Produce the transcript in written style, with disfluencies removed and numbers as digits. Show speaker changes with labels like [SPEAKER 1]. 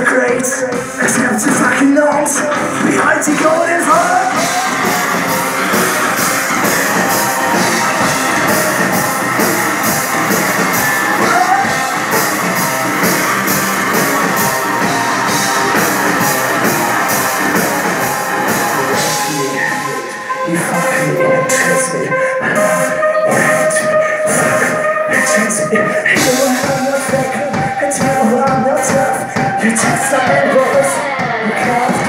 [SPEAKER 1] the great, except you're fucking not behind your golden heart. You fucking intense me. I love you, hate me. Fuck, intense me. You know I'm not fake. I tell you I'm not tough. You take something worse. You can't.